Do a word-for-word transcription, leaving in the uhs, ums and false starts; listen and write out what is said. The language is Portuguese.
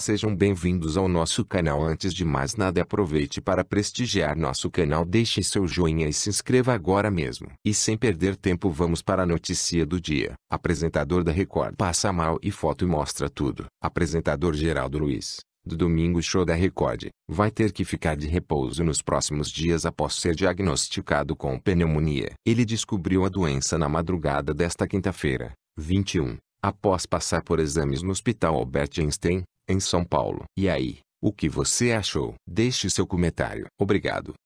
sejam bem-vindos ao nosso canal. Antes de mais nada, aproveite para prestigiar nosso canal, deixe seu joinha e se inscreva agora mesmo. E sem perder tempo, vamos para a notícia do dia. Apresentador da Record passa mal e foto mostra tudo. Apresentador Geraldo Luiz, do Domingo Show da Record, vai ter que ficar de repouso nos próximos dias após ser diagnosticado com pneumonia. Ele descobriu a doença na madrugada desta quinta-feira, vinte e um, após passar por exames no Hospital Albert Einstein, em São Paulo. E aí, o que você achou? Deixe seu comentário. Obrigado.